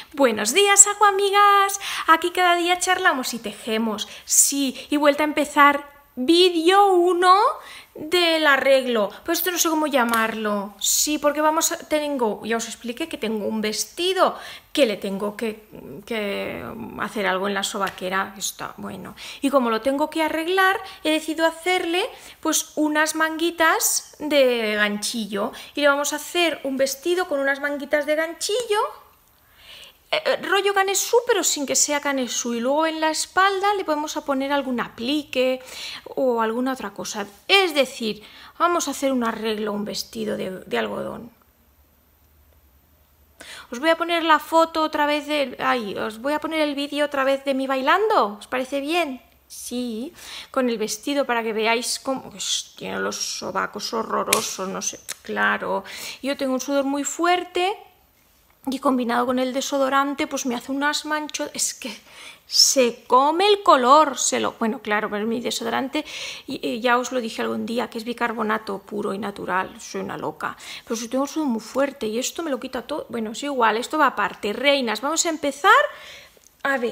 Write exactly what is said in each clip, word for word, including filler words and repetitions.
Buenos días, aguamigas. Aquí cada día charlamos y tejemos. Sí, y vuelta a empezar vídeo uno del arreglo. Pues esto no sé cómo llamarlo. Sí, porque vamos a... Tengo, ya os expliqué que tengo un vestido que le tengo que, que hacer algo en la sobaquera. Está bueno. Y como lo tengo que arreglar, he decidido hacerle pues unas manguitas de ganchillo. Y le vamos a hacer un vestido con unas manguitas de ganchillo. Eh, rollo canesú, pero sin que sea canesú, y luego en la espalda le podemos a poner algún aplique o alguna otra cosa. Es decir, vamos a hacer un arreglo, un vestido de, de algodón. Os voy a poner la foto otra vez de... Ay, os voy a poner el vídeo otra vez de mí bailando. ¿Os parece bien? Sí, con el vestido para que veáis cómo pues, tiene los sobacos horrorosos, no sé. Claro, yo tengo un sudor muy fuerte. Y combinado con el desodorante, pues me hace unas manchas. Es que se come el color. Se lo... Bueno, claro, pero mi desodorante, y, y ya os lo dije algún día, que es bicarbonato puro y natural. Soy una loca. Pero si tengo un sudor muy fuerte y esto me lo quita todo. Bueno, es igual, esto va aparte. Reinas, vamos a empezar. A ver.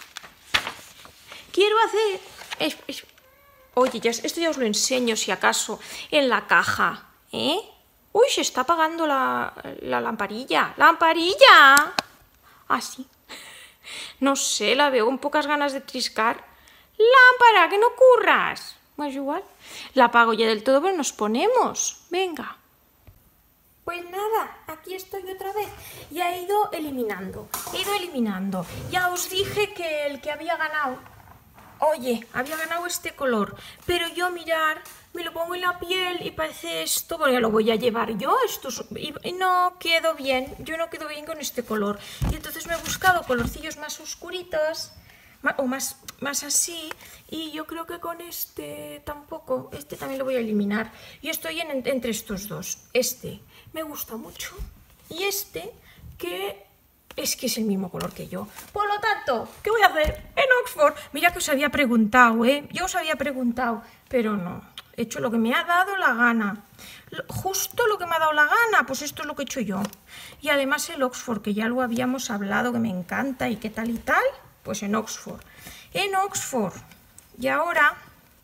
Quiero hacer... Es, es... Oye, ya, esto ya os lo enseño, si acaso, en la caja. ¿Eh? Uy, se está apagando la, la lamparilla. ¡Lamparilla! Ah, sí. No sé, la veo con pocas ganas de triscar. ¡Lámpara, que no curras! Pues igual. La apago ya del todo, pero nos ponemos. Venga. Pues nada, aquí estoy otra vez. Ya he ido eliminando. He ido eliminando. Ya os dije que el que había ganado... Oye, había ganado este color, pero yo mirar, me lo pongo en la piel y parece esto, porque lo voy a llevar yo, esto es, y, y no quedo bien, yo no quedo bien con este color. Y entonces me he buscado colorcillos más oscuritos, más, o más, más así, y yo creo que con este tampoco, este también lo voy a eliminar. Yo estoy en, entre estos dos, este me gusta mucho, y este que... Es que es el mismo color que yo. Por lo tanto, ¿qué voy a hacer? En Oxford. Mira que os había preguntado, ¿eh? Yo os había preguntado, pero no. He hecho lo que me ha dado la gana. Justo lo que me ha dado la gana, pues esto es lo que he hecho yo. Y además el Oxford, que ya lo habíamos hablado, que me encanta y qué tal y tal, pues en Oxford. En Oxford. Y ahora,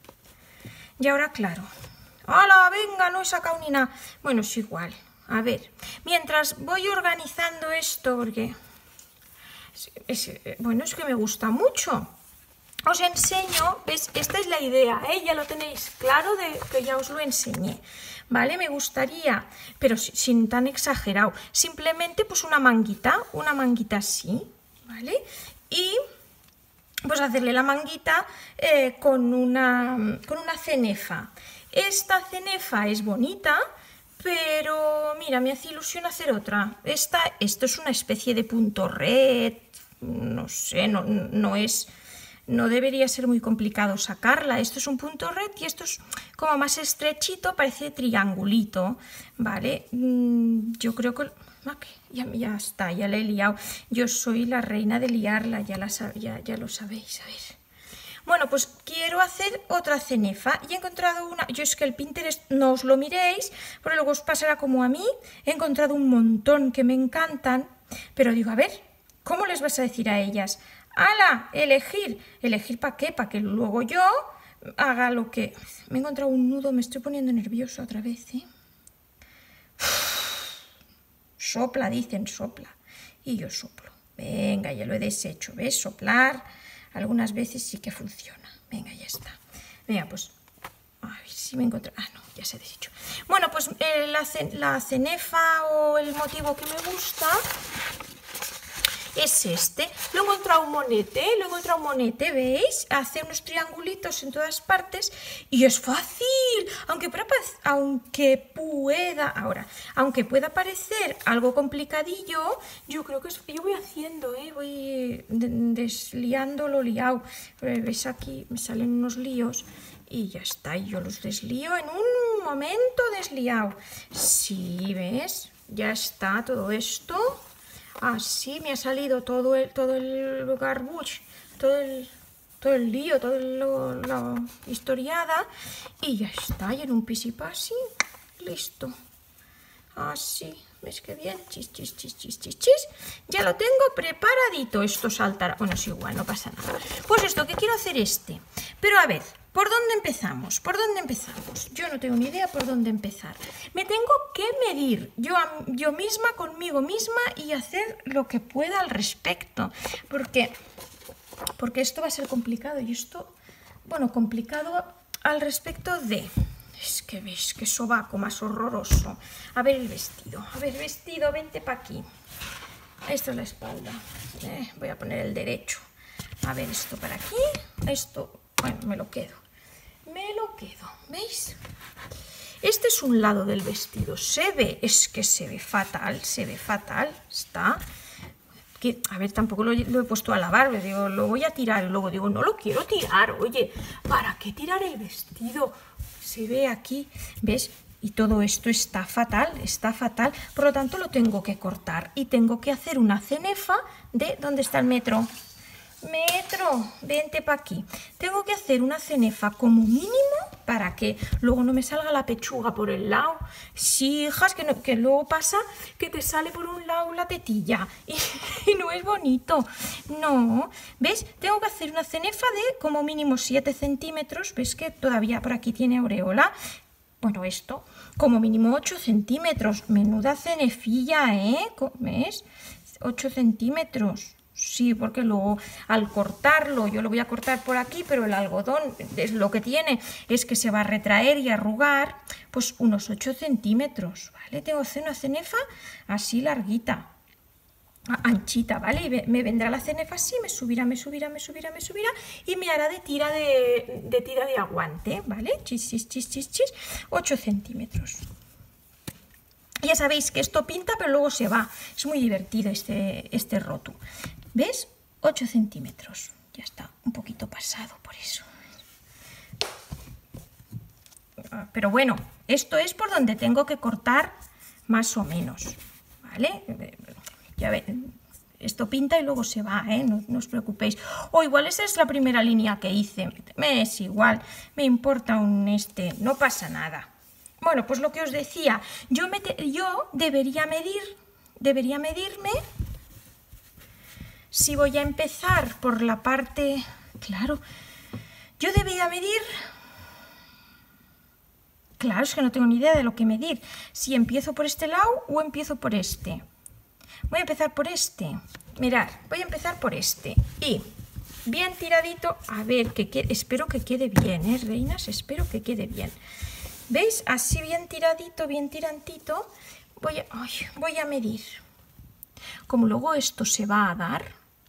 y ahora claro. ¡Hala, venga! No he sacado ni nada. Bueno, es igual. A ver, mientras voy organizando esto, porque es, es, bueno, es que me gusta mucho. Os enseño, ¿ves? Esta es la idea, ¿eh? Ya lo tenéis claro de que ya os lo enseñé, ¿vale? Me gustaría, pero sin tan exagerado, simplemente pues una manguita, una manguita así, ¿vale? Y pues hacerle la manguita eh, con, una, con una cenefa. Esta cenefa es bonita, pero mira, me hace ilusión hacer otra. Esta, esto es una especie de punto red, no sé, no, no es, no debería ser muy complicado sacarla. Esto es un punto red y esto es como más estrechito, parece triangulito, ¿vale? Yo creo que... Ya, ya está, ya la he liado. Yo soy la reina de liarla, ya, la, ya, ya lo sabéis, a ver. Bueno, pues quiero hacer otra cenefa y he encontrado una... Yo es que el Pinterest no os lo miréis, porque luego os pasará como a mí. He encontrado un montón que me encantan, pero digo, a ver, ¿cómo les vas a decir a ellas? ¡Hala! Elegir. ¿Elegir para qué? Para que luego yo haga lo que... Me he encontrado un nudo, me estoy poniendo nerviosa otra vez, ¿eh? Sopla, dicen, sopla. Y yo soplo. Venga, ya lo he deshecho, ¿ves? Soplar... Algunas veces sí que funciona. Venga, ya está. Venga, pues... A ver si me encuentro... Ah, no, ya se ha deshecho. Bueno, pues eh, la, la cenefa o el motivo que me gusta es este. Lo he encontrado un monete, lo he encontrado un monete, ¿veis? Hace unos triangulitos en todas partes y es fácil. Aunque, aunque pueda... Ahora, aunque pueda parecer algo complicadillo, yo creo que es, yo voy haciendo, ¿eh? Voy desliando lo liado. ¿Veis? Aquí me salen unos líos y ya está. Yo los deslío en un momento desliado. Sí, ¿ves? Ya está todo esto... Así me ha salido todo el, todo el garbuch, todo el, todo el lío, toda la historiada. Y ya está, y en un pisipasi, listo. Así, ¿Ves qué bien? Chis, chis, chis, chis, chis, chis. Ya lo tengo preparadito. Esto saltará. Bueno, es igual, no pasa nada. Pues esto, que quiero hacer este. Pero a ver, ¿por dónde empezamos? ¿Por dónde empezamos? Yo no tengo ni idea por dónde empezar. Me tengo que medir yo, yo misma, conmigo misma, y hacer lo que pueda al respecto. Porque, porque esto va a ser complicado. Y esto, bueno, complicado al respecto de... Es que veis, qué sobaco más horroroso. A ver el vestido. A ver, vestido, vente para aquí. Esto es la espalda. Eh, voy a poner el derecho. A ver, esto para aquí. Esto, bueno, me lo quedo. Me lo quedo, ¿veis? Este es un lado del vestido. Se ve, es que se ve fatal, se ve fatal. Está... Que, a ver, tampoco lo, lo he puesto a lavar, me digo, lo voy a tirar. Y luego digo, no lo quiero tirar. Oye, ¿para qué tirar el vestido? Se ve aquí, ¿ves? Y todo esto está fatal, está fatal. Por lo tanto, lo tengo que cortar. Y tengo que hacer una cenefa de... ¿Dónde está el metro? Metro, vente para aquí. Tengo que hacer una cenefa como mínimo para que luego no me salga la pechuga por el lado. Sí, hijas, que, no, que luego pasa que te sale por un lado la tetilla y, y no es bonito. No, ¿ves? Tengo que hacer una cenefa de como mínimo siete centímetros. ¿Ves que todavía por aquí tiene aureola? Bueno, esto, como mínimo ocho centímetros. Menuda cenefilla, ¿eh? ¿Ves? ocho centímetros. Sí, porque luego al cortarlo, yo lo voy a cortar por aquí, pero el algodón es lo que tiene, es que se va a retraer y arrugar, pues unos ocho centímetros, ¿vale? Tengo que hacer una cenefa así larguita, anchita, ¿vale? Y me vendrá la cenefa así, me subirá, me subirá, me subirá, me subirá y me hará de tira de, de tira de aguante, ¿vale? Chis, chis, chis, chis, chis, ocho centímetros. Ya sabéis que esto pinta, pero luego se va. Es muy divertido este, este roto. ¿Ves? ocho centímetros. Ya está un poquito pasado por eso. Pero bueno, esto es por donde tengo que cortar más o menos. ¿Vale? Ya ven, esto pinta y luego se va, ¿eh? No, no os preocupéis. O igual esa es la primera línea que hice. Me es igual. Me importa un este. No pasa nada. Bueno, pues lo que os decía, yo, me te, yo debería medir, debería medirme si voy a empezar por la parte, claro, yo debería medir, claro, es que no tengo ni idea de lo que medir, si empiezo por este lado o empiezo por este. Voy a empezar por este, mirad, voy a empezar por este y bien tiradito, a ver, que quede, espero que quede bien, ¿eh, reinas? Espero que quede bien. ¿Veis? Así bien tiradito, bien tirantito, voy a, ay, voy a medir. Como luego esto se va a dar,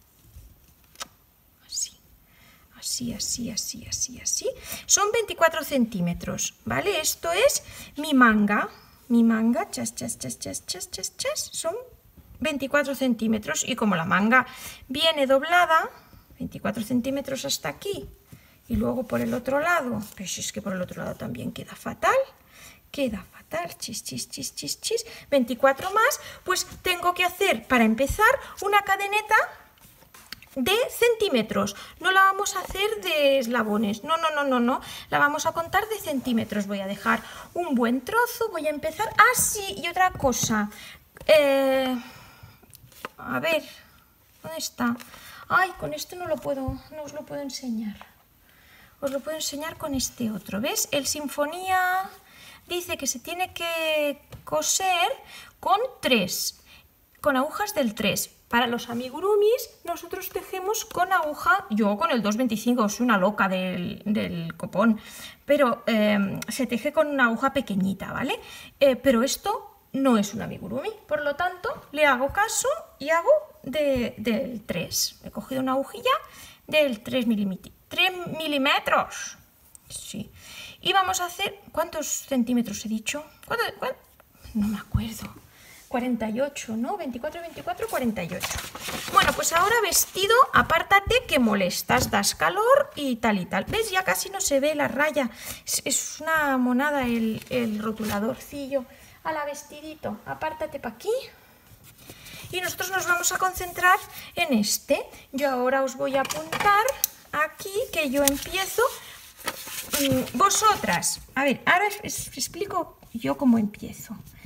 así, así, así, así, así, así, son veinticuatro centímetros, ¿vale? Esto es mi manga, mi manga, chas, chas, chas, chas, chas, chas, chas, son veinticuatro centímetros y como la manga viene doblada, veinticuatro centímetros hasta aquí, y luego por el otro lado, pues es que por el otro lado también queda fatal, queda fatal, chis, chis, chis, chis, chis, veinticuatro más, pues tengo que hacer, para empezar, una cadeneta de centímetros. No la vamos a hacer de eslabones, no, no, no, no, no, la vamos a contar de centímetros. Voy a dejar un buen trozo, voy a empezar, ah, sí, y otra cosa, eh, a ver, ¿dónde está? Ay, con esto no lo puedo, no os lo puedo enseñar. Os lo puedo enseñar con este otro, ¿ves? El Sinfonía dice que se tiene que coser con tres, con agujas del tres. Para los amigurumis nosotros tejemos con aguja, yo con el dos veinticinco, soy una loca del, del copón, pero eh, se teje con una aguja pequeñita, ¿vale? Eh, pero esto no es un amigurumi, por lo tanto le hago caso y hago de, del tres. He cogido una agujilla del tres milímetros. tres milímetros. Sí. Y vamos a hacer... ¿Cuántos centímetros he dicho? ¿Cuánto, cuánto? No me acuerdo. cuarenta y ocho, ¿no? veinticuatro, veinticuatro, cuarenta y ocho. Bueno, pues ahora vestido, apártate que molestas, das calor y tal y tal. ¿Ves? Ya casi no se ve la raya. Es, es una monada el, el rotuladorcillo. A la vestidito, apártate para aquí. Y nosotros nos vamos a concentrar en este. Yo ahora os voy a apuntar aquí que yo empiezo. Vosotras, a ver, ahora os explico yo cómo empiezo.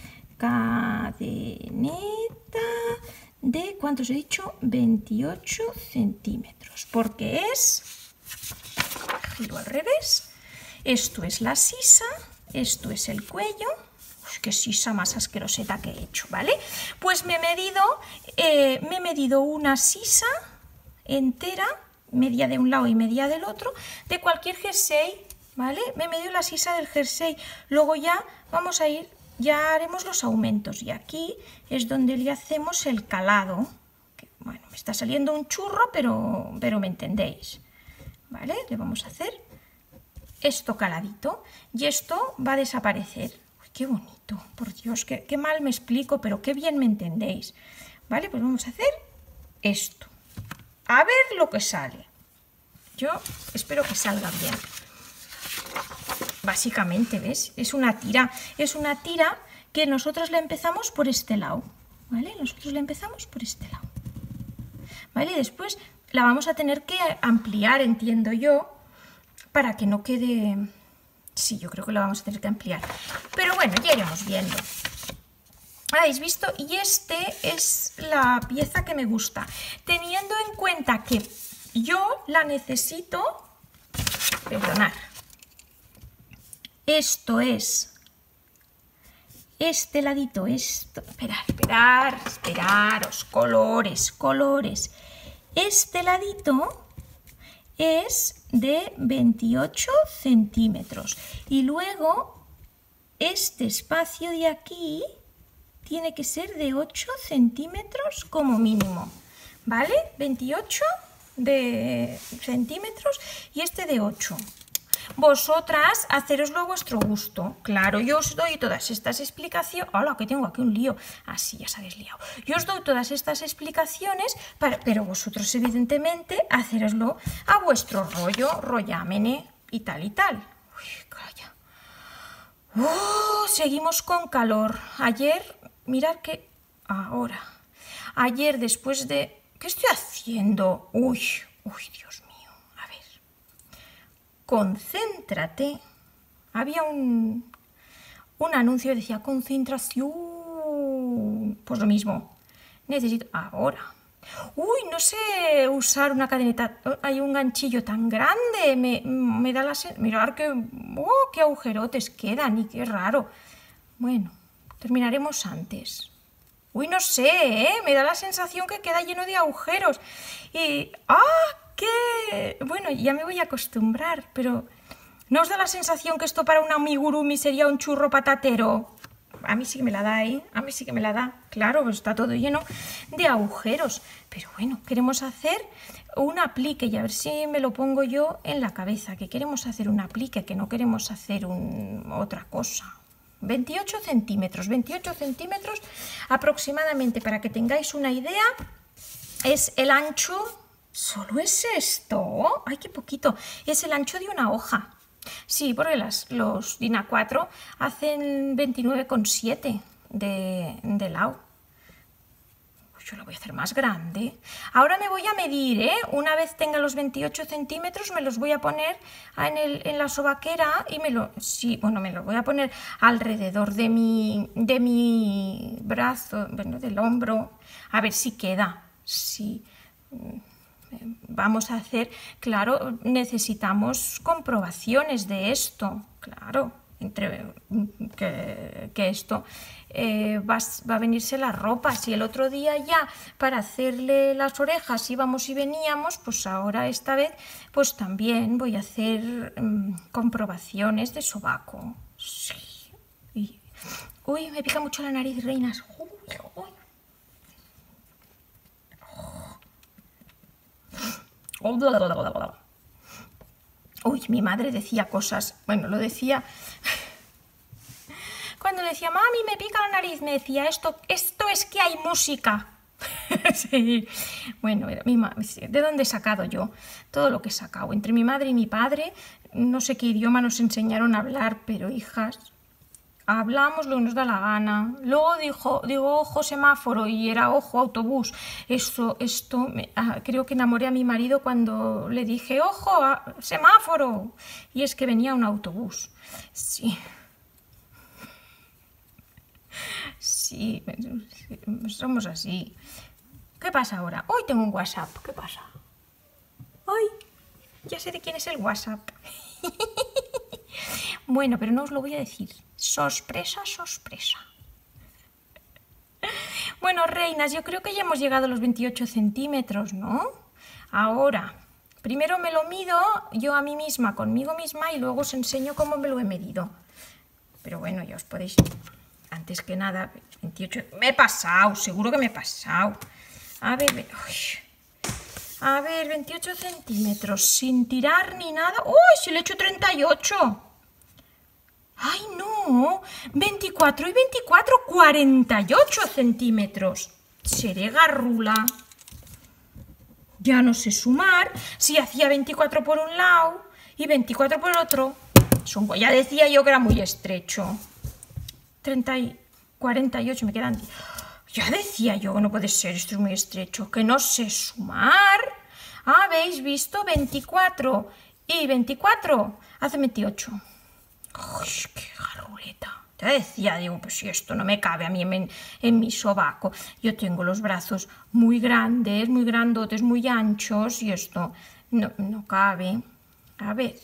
cadeneta de, ¿cuántos he dicho? veintiocho centímetros, porque es, giro al revés, esto es la sisa, esto es el cuello. Uf, qué sisa más asqueroseta que he hecho, ¿vale? Pues me he medido, eh, me he medido una sisa entera, media de un lado y media del otro, de cualquier jersey, ¿vale? Me he medido la sisa del jersey. Luego ya vamos a ir, ya haremos los aumentos, y aquí es donde le hacemos el calado. Que, bueno, me está saliendo un churro, pero, pero me entendéis, ¿vale? Le vamos a hacer esto caladito y esto va a desaparecer. Uy, qué bonito, por Dios, qué, qué mal me explico, pero qué bien me entendéis, ¿vale? Pues vamos a hacer esto, a ver lo que sale. Yo espero que salga bien. Básicamente, ¿ves? Es una tira, es una tira que nosotros le empezamos por este lado, ¿vale? Nosotros le empezamos por este lado, ¿vale? Y después la vamos a tener que ampliar, entiendo yo, para que no quede... Sí, yo creo que la vamos a tener que ampliar. Pero bueno, ya iremos viendo. ¿Habéis visto? Y este es la pieza que me gusta. Teniendo en cuenta que yo la necesito... Perdonad. Esto es... Este ladito, esto... Esperar, esperar, esperaros. Colores, colores. Este ladito... es de veintiocho centímetros y luego este espacio de aquí tiene que ser de ocho centímetros como mínimo, ¿vale? veintiocho de centímetros y este de ocho. Vosotras haceroslo a vuestro gusto. Claro, yo os doy todas estas explicaciones. ¡Hala, que tengo aquí un lío! Así ya se habéis liado. Yo os doy todas estas explicaciones, para, pero vosotros evidentemente haceroslo a vuestro rollo, rollámene y tal y tal. Uy, calla. ¡Oh! Seguimos con calor. Ayer, mirad que... Ahora. Ayer después de... ¿Qué estoy haciendo? Uy, uy, Dios mío. Concéntrate. Había un, un anuncio que decía concentración. Pues lo mismo. Necesito... Ahora. Uy, no sé usar una cadeneta. Hay un ganchillo tan grande. Me, me da la sensación... Mirad qué, oh, qué agujerotes quedan y qué raro. Bueno, terminaremos antes. Uy, no sé, ¿eh? Me da la sensación que queda lleno de agujeros. Y... ¡Ah! ¿Qué? Bueno, ya me voy a acostumbrar, pero ¿no os da la sensación que esto para un amigurumi sería un churro patatero? A mí sí que me la da, ¿eh? A mí sí que me la da. Claro, pues está todo lleno de agujeros. Pero bueno, queremos hacer un aplique y a ver si me lo pongo yo en la cabeza, que queremos hacer un aplique, que no queremos hacer un, otra cosa. veintiocho centímetros, veintiocho centímetros aproximadamente, para que tengáis una idea, es el ancho... ¿Solo es esto? ¡Ay, qué poquito! Es el ancho de una hoja. Sí, porque las, los DIN A cuatro hacen veintinueve coma siete de, de lado. Yo lo voy a hacer más grande. Ahora me voy a medir, ¿eh? Una vez tenga los veintiocho centímetros, me los voy a poner en, el, en la sobaquera y me lo... Sí, bueno, me lo voy a poner alrededor de mi, de mi brazo, bueno, del hombro. A ver si queda. Sí. Vamos a hacer, claro, necesitamos comprobaciones de esto, claro, entre que, que esto eh, va, va a venirse la ropa. Si el otro día ya para hacerle las orejas íbamos y veníamos, pues ahora esta vez pues también voy a hacer um, comprobaciones de sobaco. Sí. Y, uy, me pica mucho la nariz, reinas. Uy, uy. Uy, mi madre decía cosas, bueno, lo decía, cuando decía, mami, me pica la nariz, me decía, esto, esto es que hay música. Sí. Bueno, ¿de dónde he sacado yo? Todo lo que he sacado, entre mi madre y mi padre, no sé qué idioma nos enseñaron a hablar, pero hijas... Hablamos lo que nos da la gana. Luego dijo, digo, ojo semáforo y era ojo autobús. Esto, esto, me, ah, creo que enamoré a mi marido cuando le dije, ojo a, semáforo. Y es que venía un autobús. Sí. Sí, somos así. ¿Qué pasa ahora? Hoy tengo un WhatsApp. ¿Qué pasa? Ay, ya sé de quién es el WhatsApp. Bueno, pero no os lo voy a decir. Sorpresa, sorpresa. Bueno, reinas, yo creo que ya hemos llegado a los veintiocho centímetros, ¿no? Ahora, primero me lo mido yo a mí misma, conmigo misma, y luego os enseño cómo me lo he medido. Pero bueno, ya os podéis... Antes que nada, veintiocho... Me he pasado, seguro que me he pasado. A ver, uy. A ver, veintiocho centímetros, sin tirar ni nada. ¡Uy, si le he hecho treinta y ocho! ¡Ay, no! veinticuatro y veinticuatro, cuarenta y ocho centímetros. Seré garrula. Ya no sé sumar. Si hacía veinticuatro por un lado y veinticuatro por el otro. Ya decía yo que era muy estrecho. treinta y cuarenta y ocho me quedan. Ya decía yo que no puede ser, esto es muy estrecho. Que no sé sumar. ¿Habéis visto? veinticuatro y veinticuatro hace veintiocho. ¡Uy, qué garruleta! Te decía, digo, pues si esto no me cabe a mí en, en mi sobaco. Yo tengo los brazos muy grandes, muy grandotes, muy anchos y esto no, no cabe. A ver.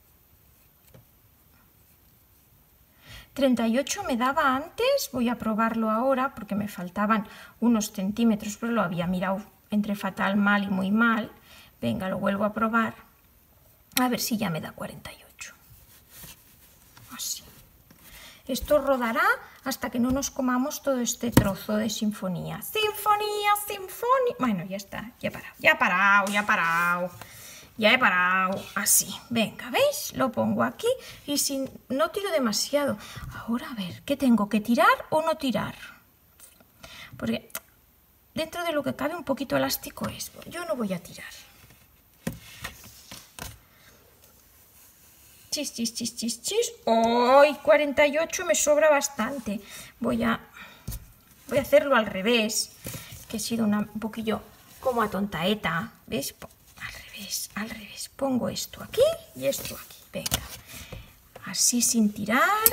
treinta y ocho me daba antes, voy a probarlo ahora porque me faltaban unos centímetros, pero lo había mirado entre fatal, mal y muy mal. Venga, lo vuelvo a probar. A ver si ya me da cuarenta y ocho. Así. Esto rodará hasta que no nos comamos todo este trozo de sinfonía. Sinfonía, sinfonía. Bueno, ya está, ya he parado, ya he parado, ya he parado. Ya he parado. Así. Venga, ¿veis? Lo pongo aquí y si no tiro demasiado. Ahora, a ver, ¿qué tengo? ¿Que tirar o no tirar? Porque dentro de lo que cabe un poquito elástico es. Yo no voy a tirar. Chis, chis, chis, chis, chis. ¡Ay! cuarenta y ocho me sobra bastante. Voy a, voy a hacerlo al revés. Que he sido una, un poquillo como atontaeta. ¿Ves? Al revés, al revés. Pongo esto aquí y esto aquí. Venga. Así sin tirar.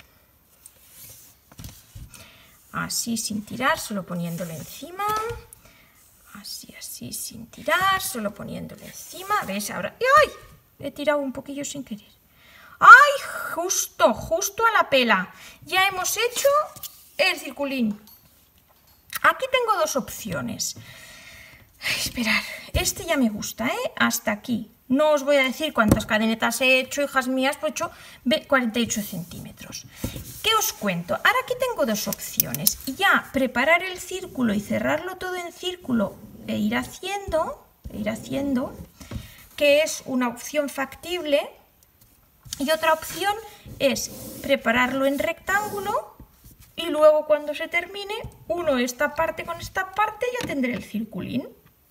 Así sin tirar, solo poniéndolo encima. Así, así sin tirar, solo poniéndolo encima. ¿Ves? Ahora. ¡Ay! He tirado un poquillo sin querer. ¡Ay! Justo, justo a la pela. Ya hemos hecho el circulín. Aquí tengo dos opciones. Ay, esperar, este ya me gusta, ¿eh? Hasta aquí. No os voy a decir cuántas cadenetas he hecho, hijas mías, pues he hecho cuarenta y ocho centímetros. ¿Qué os cuento? Ahora aquí tengo dos opciones. Ya preparar el círculo y cerrarlo todo en círculo e ir haciendo, e ir haciendo, que es una opción factible. Y otra opción es prepararlo en rectángulo y luego cuando se termine, uno esta parte con esta parte, ya tendré el circulín.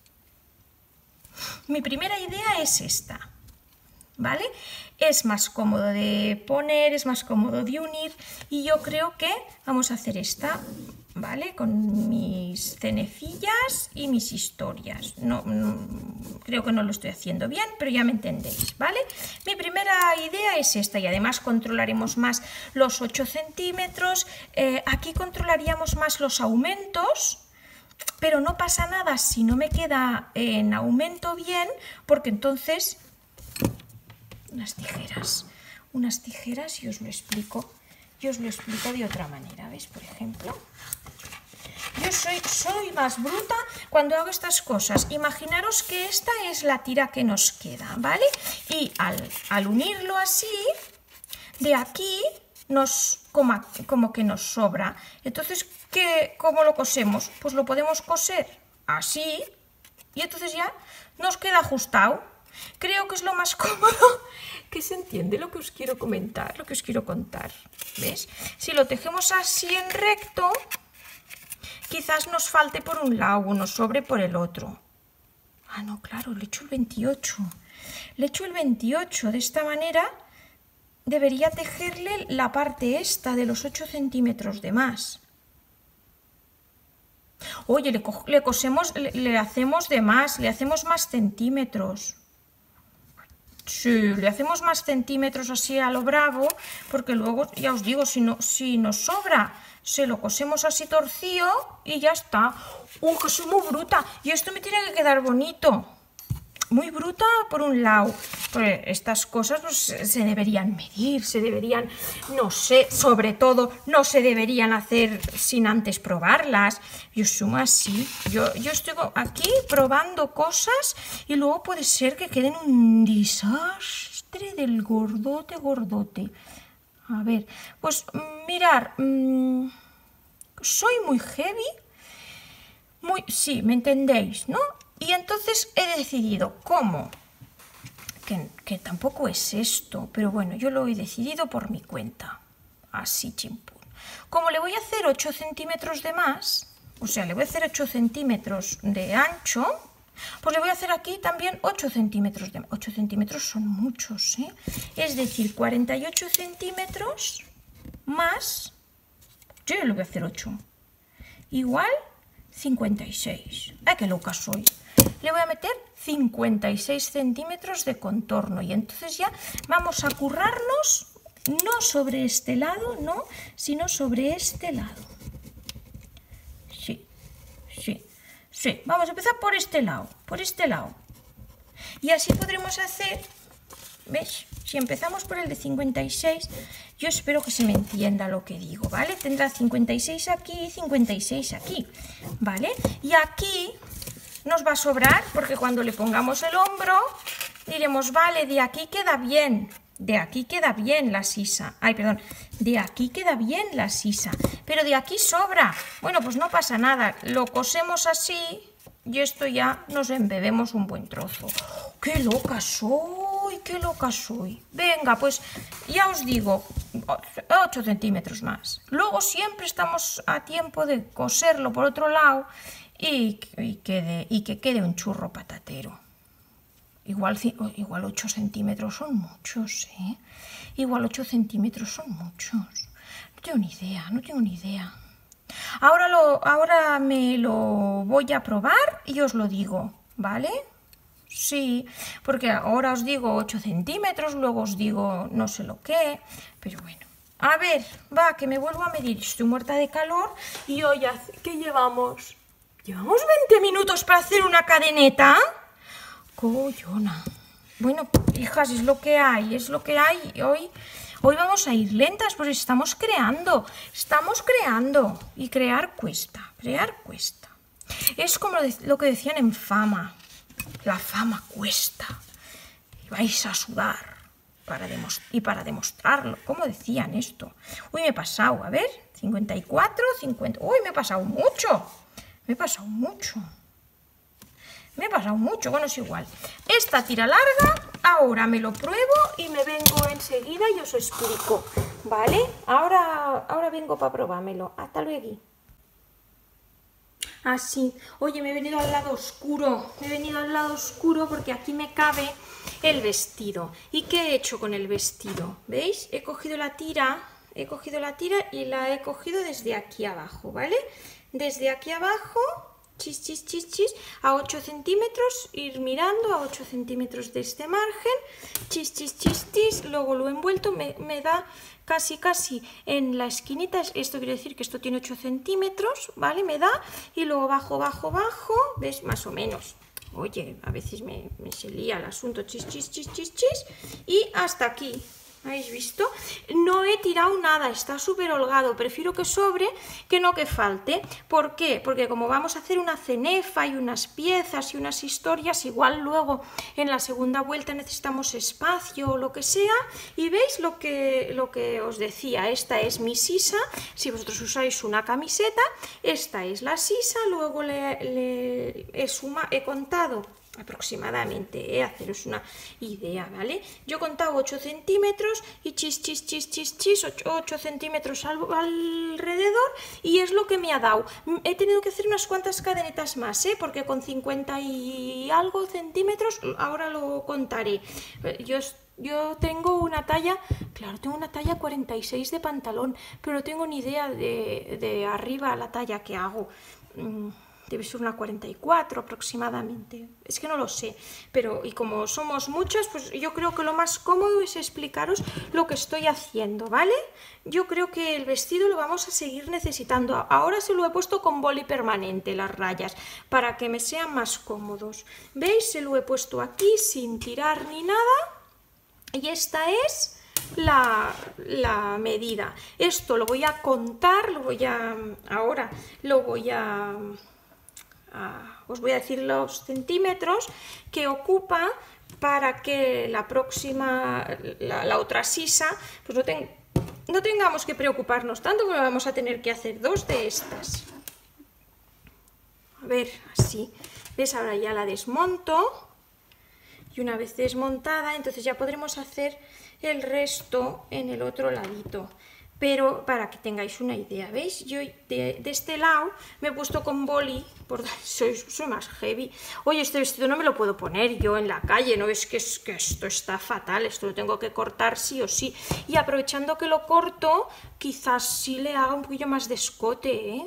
Mi primera idea es esta, ¿vale? Es más cómodo de poner, es más cómodo de unir y yo creo que vamos a hacer esta, ¿vale? Con mis cenefillas y mis historias. No, no, creo que no lo estoy haciendo bien, pero ya me entendéis, ¿vale? Mi primera idea es esta y además controlaremos más los ocho centímetros. Eh, aquí controlaríamos más los aumentos. Pero no pasa nada si no me queda en aumento bien, porque entonces unas tijeras, unas tijeras y os lo explico, yo os lo explico de otra manera, ¿veis? Por ejemplo, yo soy, soy más bruta cuando hago estas cosas. Imaginaros que esta es la tira que nos queda, ¿vale? Y al, al unirlo así, de aquí nos como, como que nos sobra. Entonces, ¿qué, ¿cómo lo cosemos? Pues lo podemos coser así y entonces ya nos queda ajustado. Creo que es lo más cómodo, que se entiende lo que os quiero comentar, lo que os quiero contar. ¿Ves? Si lo tejemos así en recto, quizás nos falte por un lado o nos sobre por el otro. Ah, no, claro, le he hecho el veintiocho. Le he hecho el veintiocho. De esta manera debería tejerle la parte esta de los ocho centímetros de más. Oye, le, co le cosemos, le, le hacemos de más, le hacemos más centímetros. Sí, le hacemos más centímetros así a lo bravo, porque luego, ya os digo, si, no, si nos sobra, se lo cosemos así torcido y ya está. ¡Uh, que soy muy bruta! Y esto me tiene que quedar bonito. Muy bruta por un lado. Pues estas cosas pues, se deberían medir, se deberían, no sé, sobre todo, no se deberían hacer sin antes probarlas. Yo sumo así. Yo, yo estoy aquí probando cosas y luego puede ser que queden un desastre del gordote, gordote. A ver, pues mirar, mmm, soy muy heavy. Muy, sí, me entendéis, ¿no? Y entonces he decidido, ¿cómo? Que, que tampoco es esto, pero bueno, yo lo he decidido por mi cuenta. Así, chimpún. Como le voy a hacer ocho centímetros de más, o sea, le voy a hacer ocho centímetros de ancho, pues le voy a hacer aquí también ocho centímetros de más. ocho centímetros son muchos, ¿eh? Es decir, cuarenta y ocho centímetros más, yo le voy a hacer ocho, igual cincuenta y seis. ¡Ay, qué loca soy! Le voy a meter cincuenta y seis centímetros de contorno y entonces ya vamos a currarnos no sobre este lado, no, sino sobre este lado. Sí, sí, sí. Vamos a empezar por este lado, por este lado. Y así podremos hacer, ¿ves? Si empezamos por el de cincuenta y seis, yo espero que se me entienda lo que digo, ¿vale? Tendrá cincuenta y seis aquí y cincuenta y seis aquí, ¿vale? Y aquí nos va a sobrar porque cuando le pongamos el hombro diremos, vale, de aquí queda bien, de aquí queda bien la sisa. Ay, perdón, de aquí queda bien la sisa, pero de aquí sobra. Bueno, pues no pasa nada, lo cosemos así y esto ya nos embebemos un buen trozo. ¡Qué loca soy! ¡Qué loca soy! Venga, pues ya os digo, ocho centímetros más. Luego siempre estamos a tiempo de coserlo por otro lado y, y, quede, y que quede un churro patatero. Igual, igual ocho centímetros son muchos, ¿eh? Igual ocho centímetros son muchos. No tengo ni idea, no tengo ni idea. Ahora, lo, ahora me lo voy a probar y os lo digo, ¿vale? Sí, porque ahora os digo ocho centímetros, luego os digo no sé lo qué, pero bueno. A ver, va, que me vuelvo a medir. Estoy muerta de calor y hoy, ¿qué llevamos? ¿Llevamos veinte minutos para hacer una cadeneta? Collona. Bueno, hijas, es lo que hay, es lo que hay. Hoy, hoy vamos a ir lentas, pues estamos creando, estamos creando. Y crear cuesta, crear cuesta. Es como lo que decían en Fama. La fama cuesta. Y vais a sudar para y para demostrarlo. ¿Cómo decían esto? Uy, me he pasado, a ver, cincuenta y cuatro, cincuenta. Uy, me he pasado mucho. Me he pasado mucho. Me he pasado mucho, bueno, es igual. Esta tira larga, ahora me lo pruebo y me vengo enseguida y os explico, ¿vale? Ahora, ahora vengo para probármelo. Hasta luego. Así, oye, me he venido al lado oscuro, me he venido al lado oscuro porque aquí me cabe el vestido. ¿Y qué he hecho con el vestido? ¿Veis? He cogido la tira, he cogido la tira y la he cogido desde aquí abajo, ¿vale? Desde aquí abajo, chis, chis, chis, chis, a ocho centímetros, ir mirando a ocho centímetros de este margen, chis, chis, chis, chis, luego lo he envuelto, me, me da casi, casi en la esquinita, esto quiere decir que esto tiene ocho centímetros, ¿vale? Me da, y luego bajo, bajo, bajo, ¿ves? Más o menos. Oye, a veces me, me se lía el asunto, chis, chis, chis, chis, chis, y hasta aquí. ¿Habéis visto? No he tirado nada, está súper holgado, prefiero que sobre que no que falte. ¿Por qué? Porque como vamos a hacer una cenefa y unas piezas y unas historias, igual luego en la segunda vuelta necesitamos espacio o lo que sea. Y veis lo que, lo que os decía, esta es mi sisa, si vosotros usáis una camiseta, esta es la sisa, luego le, le he, suma, he contado aproximadamente, ¿eh? Haceros una idea, ¿vale? Yo he contado ocho centímetros y chis, chis, chis, chis, chis, ocho centímetros al, alrededor y es lo que me ha dado. He tenido que hacer unas cuantas cadenetas más, ¿eh? Porque con cincuenta y algo centímetros, ahora lo contaré. Yo Yo tengo una talla, claro, tengo una talla cuarenta y seis de pantalón, pero no tengo ni idea de, de arriba la talla que hago. debe ser una cuarenta y cuatro aproximadamente, es que no lo sé, pero y como somos muchas, pues yo creo que lo más cómodo es explicaros lo que estoy haciendo, ¿vale? Yo creo que el vestido lo vamos a seguir necesitando. Ahora se lo he puesto con boli permanente, las rayas, para que me sean más cómodos. ¿Veis? Se lo he puesto aquí sin tirar ni nada, y esta es La, la medida. Esto lo voy a contar, lo voy a ahora lo voy a, a os voy a decir los centímetros que ocupa para que la próxima, la, la otra sisa, pues no, ten, no tengamos que preocuparnos tanto, porque vamos a tener que hacer dos de estas. A ver, así. ¿Ves? Ahora ya la desmonto. Y una vez desmontada, entonces ya podremos hacer el resto en el otro ladito. Pero para que tengáis una idea, ¿veis? Yo de, de este lado me he puesto con boli, por, soy, soy más heavy. Oye, este vestido no me lo puedo poner yo en la calle, ¿no? Es que, es que esto está fatal, esto lo tengo que cortar sí o sí. Y aprovechando que lo corto, quizás sí le haga un poquillo más de escote, ¿eh?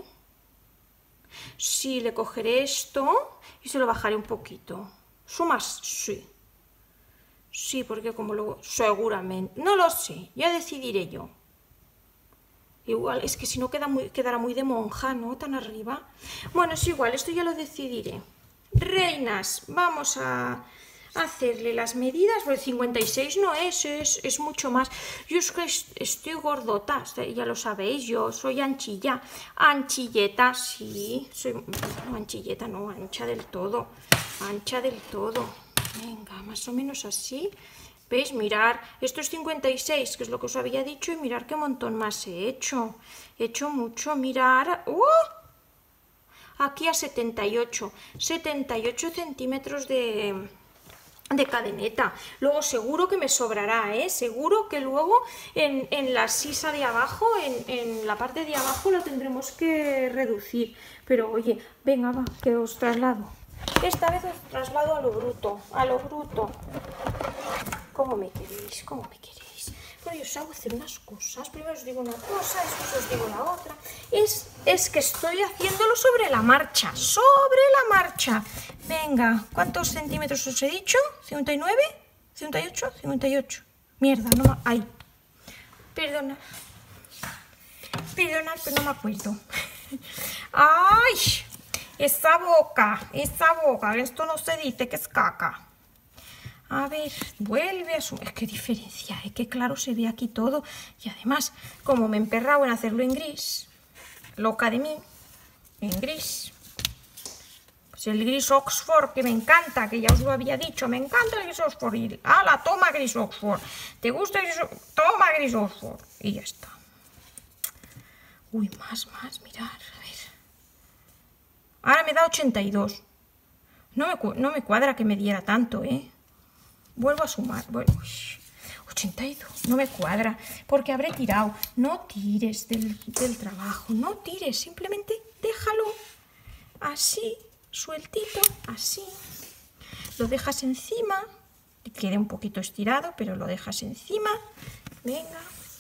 Sí, le cogeré esto y se lo bajaré un poquito. ¿Sumas? Sí. Sí, porque como luego, seguramente, no lo sé, ya decidiré yo. Igual, es que si no queda muy, quedará muy de monja, ¿no? Tan arriba. Bueno, es igual, esto ya lo decidiré. Reinas, vamos a hacerle las medidas, porque cincuenta y seis no es, es, es mucho más. Yo es que estoy gordota, ya lo sabéis, yo soy anchilla, anchilleta, sí, soy, no, anchilleta, no, ancha del todo, ancha del todo. Venga, más o menos así. ¿Veis? Mirar, esto es cincuenta y seis, que es lo que os había dicho, y mirar qué montón más he hecho. He hecho mucho, mirar... ¡Uh! Aquí a setenta y ocho. setenta y ocho centímetros de, de cadeneta. Luego seguro que me sobrará, ¿eh? Seguro que luego en, en la sisa de abajo, en, en la parte de abajo, lo tendremos que reducir. Pero oye, venga, va, que os traslado. Esta vez os traslado a lo bruto, a lo bruto. ¿Cómo me queréis? ¿Cómo me queréis? Pero yo os hago hacer unas cosas. Primero os digo una cosa, después os digo la otra. Es, es que estoy haciéndolo sobre la marcha, sobre la marcha. Venga, ¿cuántos centímetros os he dicho? ¿cincuenta y nueve? ¿cincuenta y ocho? cincuenta y ocho. Mierda, no me... Ay. Perdona. Perdona, pero no me acuerdo. ¡Ay! Esa boca, esa boca, esto no se dice que es caca. A ver, vuelve a su... Es que diferencia, es que claro se ve aquí todo. Y además, como me he emperrado en hacerlo en gris, loca de mí, en gris. Pues el gris Oxford, que me encanta, que ya os lo había dicho, me encanta el gris Oxford. Y, ¡hala, toma gris Oxford! ¿Te gusta el gris Oxford? Toma gris Oxford. Y ya está. Uy, más, más, mirar, a ver. Ahora me da ochenta y dos. No me, no me cuadra que me diera tanto, ¿eh? Vuelvo a sumar. Bueno, ochenta y dos. No me cuadra. Porque habré tirado. No tires del, del trabajo. No tires. Simplemente déjalo así, sueltito, así. Lo dejas encima. Que quede un poquito estirado, pero lo dejas encima. Venga.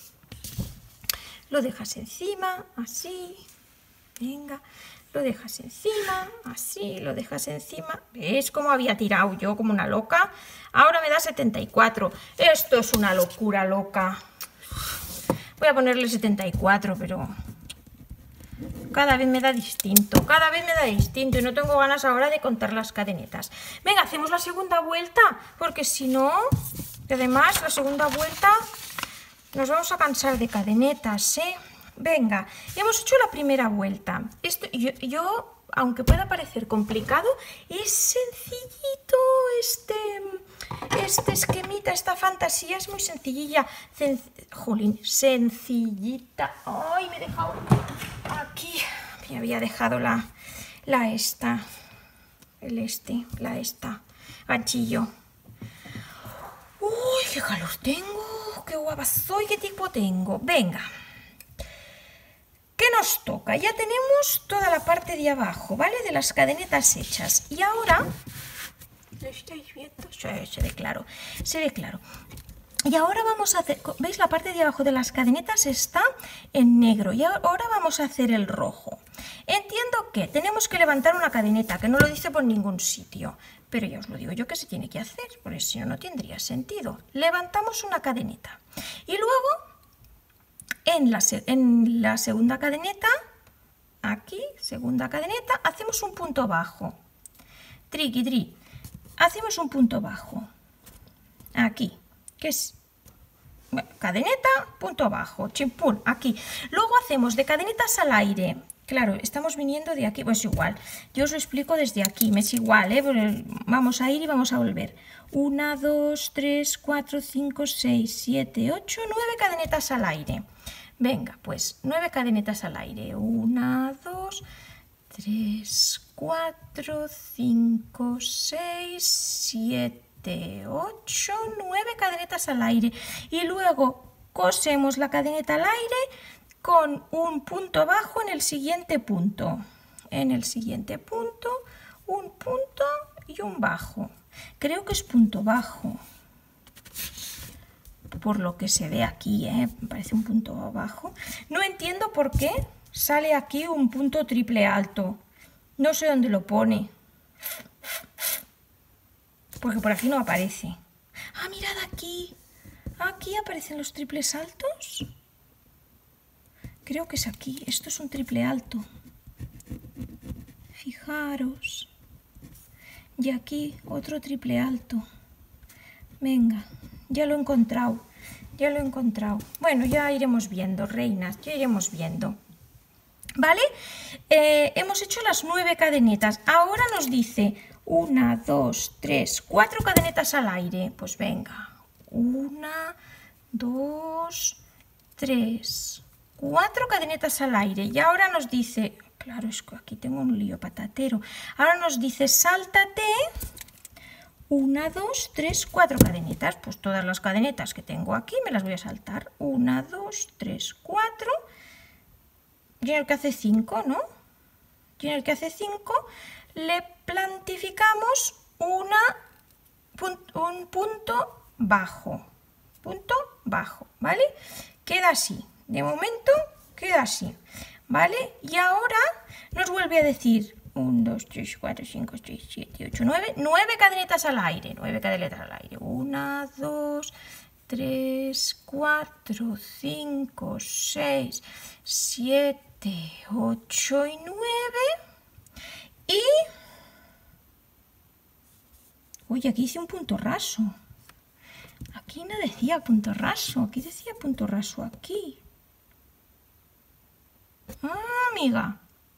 Lo dejas encima, así. Venga. Lo dejas encima, así, lo dejas encima. ¿Ves cómo había tirado yo como una loca? Ahora me da setenta y cuatro. Esto es una locura loca. Voy a ponerle setenta y cuatro, pero cada vez me da distinto. Cada vez me da distinto y no tengo ganas ahora de contar las cadenetas. Venga, hacemos la segunda vuelta, porque si no, además la segunda vuelta nos vamos a cansar de cadenetas, ¿eh? Venga, hemos hecho la primera vuelta. Esto, yo, yo, aunque pueda parecer complicado, es sencillito este, este esquemita, esta fantasía es muy sencillilla. Sen, jolín, sencillita. Ay, me he dejado aquí. Me había dejado la, la esta, el este, la esta, ganchillo. Uy, qué calor tengo, qué guapa soy, qué tipo tengo. Venga. ¿Qué nos toca? Ya tenemos toda la parte de abajo, ¿vale? De las cadenetas hechas. Y ahora... ¿Lo estáis viendo? Se, se ve claro. Se ve claro. Y ahora vamos a hacer, ¿veis? La parte de abajo de las cadenetas está en negro y ahora vamos a hacer el rojo. Entiendo que tenemos que levantar una cadeneta, que no lo dice por ningún sitio, pero ya os lo digo yo que se tiene que hacer, porque si no, no tendría sentido. Levantamos una cadeneta y luego en la, en la segunda cadeneta, aquí, segunda cadeneta, hacemos un punto bajo. Triqui, tri, hacemos un punto bajo. Aquí. Que es bueno, cadeneta, punto bajo, chimpún, aquí. Luego hacemos de cadenetas al aire. Claro, estamos viniendo de aquí, pues igual. Yo os lo explico desde aquí, me es igual, ¿eh? Vamos a ir y vamos a volver. Una, dos, tres, cuatro, cinco, seis, siete, ocho, nueve cadenetas al aire. Venga, pues nueve cadenetas al aire. Una, dos, tres, cuatro, cinco, seis, siete. ocho, nueve cadenetas al aire y luego cosemos la cadeneta al aire con un punto bajo en el siguiente punto. En el siguiente punto, un punto y un bajo. Creo que es punto bajo. Por lo que se ve aquí, ¿eh? Me parece un punto bajo. No entiendo por qué sale aquí un punto triple alto. No sé dónde lo pone. Porque por aquí no aparece. ¡Ah, mirad aquí! Aquí aparecen los triples altos. Creo que es aquí. Esto es un triple alto. Fijaros. Y aquí otro triple alto. Venga, ya lo he encontrado. Ya lo he encontrado. Bueno, ya iremos viendo, reinas. Ya iremos viendo. ¿Vale? Eh, hemos hecho las nueve cadenetas. Ahora nos dice... Una, dos, tres, cuatro cadenetas al aire. Pues venga. Una, dos, tres, cuatro cadenetas al aire. Y ahora nos dice... Claro, es que aquí tengo un lío patatero. Ahora nos dice, sáltate. Una, dos, tres, cuatro cadenetas. Pues todas las cadenetas que tengo aquí me las voy a saltar. Una, dos, tres, cuatro. Y en el que hace cinco, ¿no? Y en el que hace cinco... le plantificamos una, un punto bajo, punto bajo, ¿vale? Queda así, de momento queda así, ¿vale? Y ahora nos vuelve a decir uno, dos, tres, cuatro, cinco, seis, siete, ocho, nueve, nueve cadenetas al aire, nueve cadenetas al aire, una, dos, tres, cuatro, cinco, seis, siete, ocho y nueve. Y... Oye, aquí hice un punto raso. Aquí no decía punto raso. Aquí decía punto raso aquí. Ah, amiga.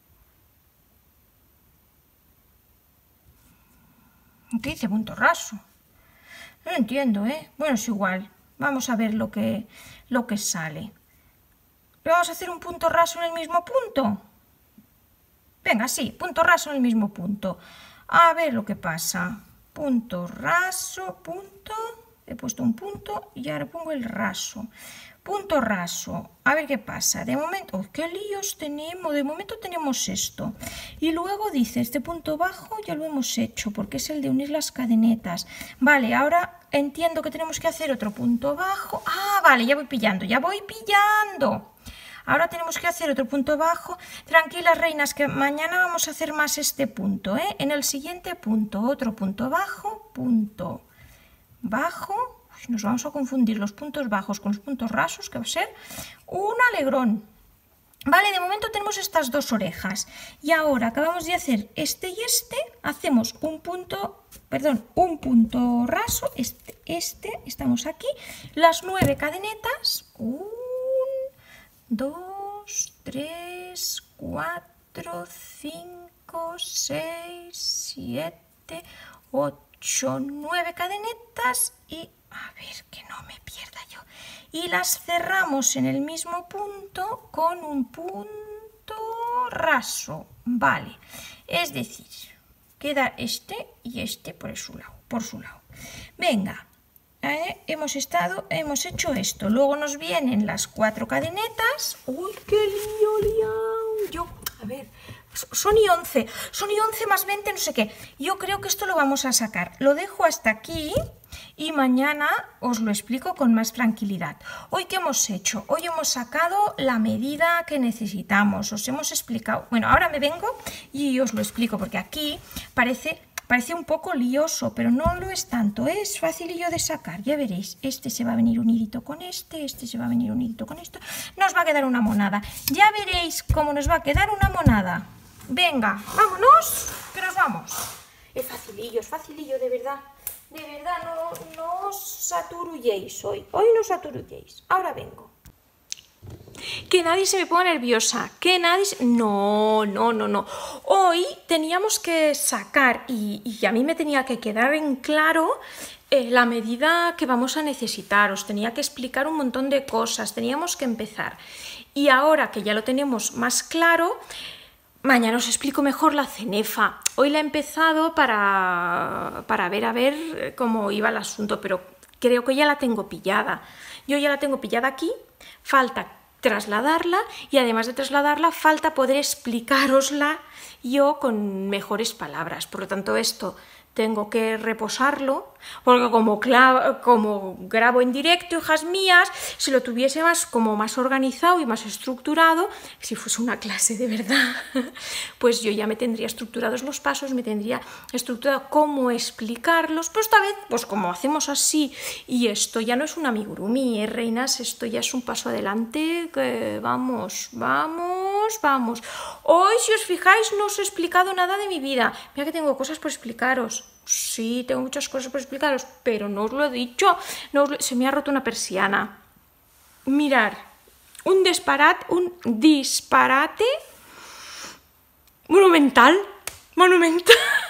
Aquí dice punto raso. No entiendo, ¿eh? Bueno, es igual. Vamos a ver lo que, lo que sale. ¿Vamos a hacer un punto raso en el mismo punto? Venga, sí, punto raso en el mismo punto. A ver lo que pasa. Punto raso, punto. He puesto un punto y ahora pongo el raso. Punto raso. A ver qué pasa. De momento, oh, qué líos tenemos. De momento tenemos esto. Y luego dice, este punto bajo ya lo hemos hecho porque es el de unir las cadenetas. Vale, ahora entiendo que tenemos que hacer otro punto bajo. Ah, vale, ya voy pillando, ya voy pillando. Ahora tenemos que hacer otro punto bajo. Tranquilas, reinas, que mañana vamos a hacer más este punto, ¿eh? En el siguiente punto, otro punto bajo, punto bajo. Uy, nos vamos a confundir los puntos bajos con los puntos rasos, que va a ser un alegrón. Vale, de momento tenemos estas dos orejas. Y ahora acabamos de hacer este y este. Hacemos un punto, perdón, un punto raso. Este, este, estamos aquí. Las nueve cadenetas. Un, dos, tres, cuatro, cinco, seis, siete, ocho, nueve cadenetas y a ver que no me pierda yo. Y las cerramos en el mismo punto con un punto raso. Vale, es decir, queda este y este por su lado, por su lado. Venga. ¿Eh? Hemos estado, hemos hecho esto. Luego nos vienen las cuatro cadenetas. ¡Uy, qué lío, liado! Yo, a ver, son y once. Son y once más veinte, no sé qué. Yo creo que esto lo vamos a sacar. Lo dejo hasta aquí y mañana os lo explico con más tranquilidad. Hoy, ¿qué hemos hecho? Hoy hemos sacado la medida que necesitamos, os hemos explicado. Bueno, ahora me vengo y os lo explico, porque aquí parece, parece un poco lioso, pero no lo es tanto, ¿eh? Es facilillo de sacar, ya veréis. Este se va a venir unidito con este, este se va a venir unidito con esto. Nos va a quedar una monada. Ya veréis cómo nos va a quedar una monada. Venga, vámonos, que nos vamos. Es facilillo, es facilillo, de verdad. De verdad, no, no os saturulléis hoy. Hoy no os saturulléis. Ahora vengo. Que nadie se me ponga nerviosa. Que nadie... Se... No, no, no, no. Hoy teníamos que sacar, y, y a mí me tenía que quedar en claro eh, la medida que vamos a necesitar. Os tenía que explicar un montón de cosas. Teníamos que empezar. Y ahora que ya lo tenemos más claro... Mañana os explico mejor la cenefa. Hoy la he empezado para, para ver a ver cómo iba el asunto, pero creo que ya la tengo pillada. Yo ya la tengo pillada aquí, falta trasladarla y además de trasladarla falta poder explicárosla yo con mejores palabras. Por lo tanto, esto tengo que reposarlo, porque como, como grabo en directo, hijas mías, si lo tuviese más, como más organizado y más estructurado, si fuese una clase de verdad, pues yo ya me tendría estructurados los pasos, me tendría estructurado cómo explicarlos, pero esta vez, pues como hacemos así, y esto ya no es un amigurumi, ¿eh, reinas? Esto ya es un paso adelante, que vamos, vamos, vamos. Hoy, si os fijáis, no os he explicado nada de mi vida. Mira que tengo cosas por explicaros. Sí, tengo muchas cosas por explicaros, pero no os lo he dicho. No os lo... Se me ha roto una persiana. Mirar, un disparate, un disparate monumental, monumental.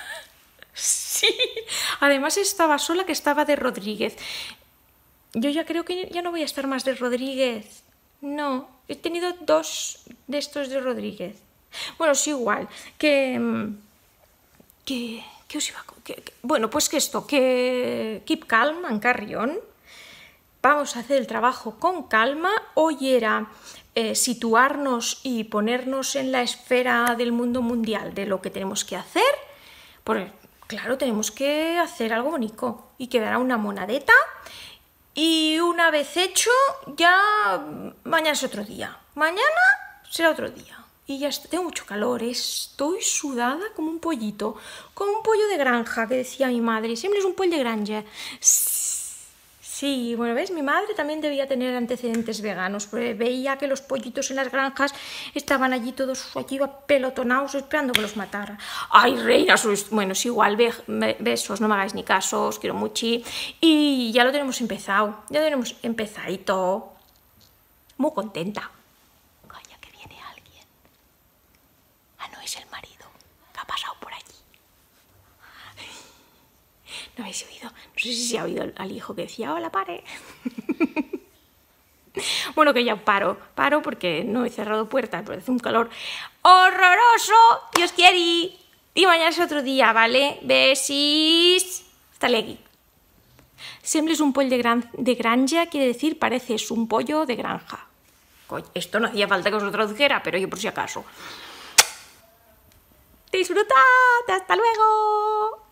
Sí, además estaba sola, que estaba de Rodríguez. Yo ya creo que ya no voy a estar más de Rodríguez. No, he tenido dos de estos de Rodríguez. Bueno, es igual, que... que ¿Qué os iba a... Que, que, bueno, pues que esto, que keep calm and carry on. Vamos a hacer el trabajo con calma. Hoy era eh, situarnos y ponernos en la esfera del mundo mundial de lo que tenemos que hacer. Porque, claro, tenemos que hacer algo bonito y quedará una monadeta. Y una vez hecho, ya mañana es otro día. Mañana será otro día. Y ya está, tengo mucho calor, estoy sudada como un pollito, como un pollo de granja, que decía mi madre, siempre es un pollo de granja. Sí, bueno, ¿ves? Mi madre también debía tener antecedentes veganos, porque veía que los pollitos en las granjas estaban allí todos allí pelotonados esperando que los matara. ¡Ay, reina! Sois... Bueno, es igual, be besos, no me hagáis ni caso, os quiero mucho. Y ya lo tenemos empezado, ya lo tenemos empezadito. Muy contenta. Es el marido que ha pasado por allí. ¿No habéis oído? No sé si se ha oído al hijo que decía, hola, pare. Bueno, que ya paro, paro porque no he cerrado puertas, pero hace un calor horroroso. Dios quiere. Y mañana es otro día, ¿vale? Besis. Hasta luego. Siempre es un pollo de, gran, de granja, quiere decir, pareces un pollo de granja. Coño, esto no hacía falta que os lo tradujera, pero yo por si acaso. ¡Disfrutad! ¡Hasta luego!